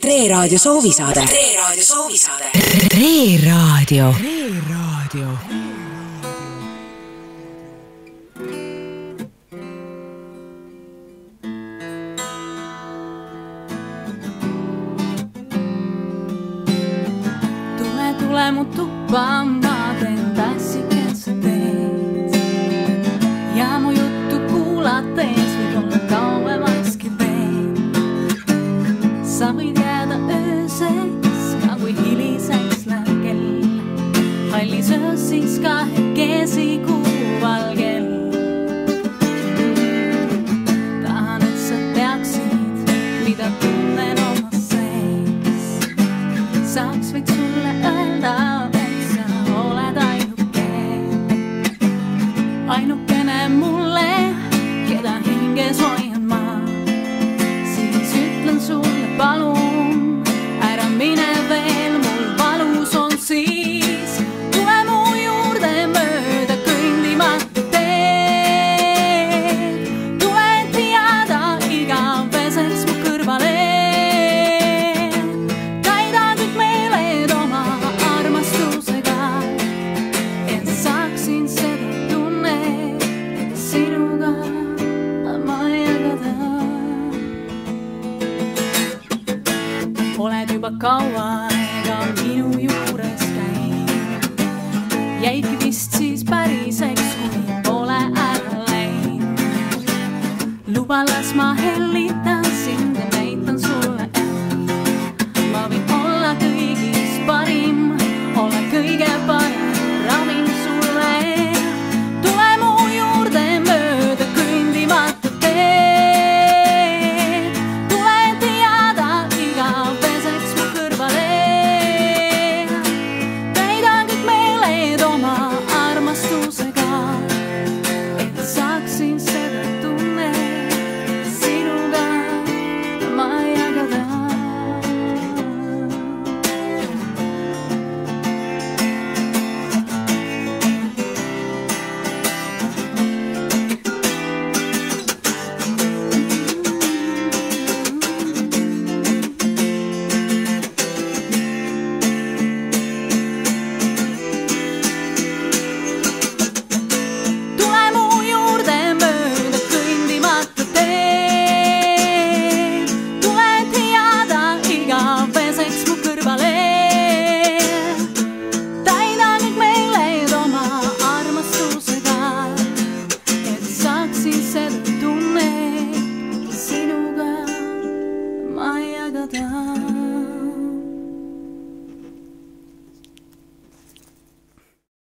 Tre Raadio soovisaade. Tre Raadio. Tule mut tuppaan, mä teen tässikin sä teet. Ja mun juttu kuulat tees, viikolla kauemmaksikin veen. Sa võid jääda ööseks, ka kui hiliseks läheb kell. Hallis öös siis kahekesi kuu valgel. Tahan, et sa teaksid, mida tunnen oma sees. Saaks võid sulle öelda, et sa oled ainukene mulle, keda hinges hoian ma. Siis ütlen sulle, palun, ära mine veel, mul valus on siis. Tule mu juurde mööda kõndimata teed. Tule, et jääda igaveseks mu kõrvale. Täida kõik meeled oma armastusega, et saaksin seda tunnet sinuga ma jagada. Oled juba kaua aega minu juures käinud. Jäidki vist siis päriseks, kui pole ära läinud. Luba, las ma hellitan sind ja näitan sulle, et ma võin olla kõigis parim, olla kõige parem ravim sulle. Tule mu juurde mööda kõndimata teed. Tule, et jääda igaveseks mu kõrvale. Täida kõik meeled oma armastusega, et saaksin seda tunnet sinuga ma jagada. Tule mu juurde mööda kõndimata teed. Tule, et jääda igaveseks mu kõrvale. Täida kõik meeled oma armastusega, et saaksin seda tunnet sinuga ma jagada.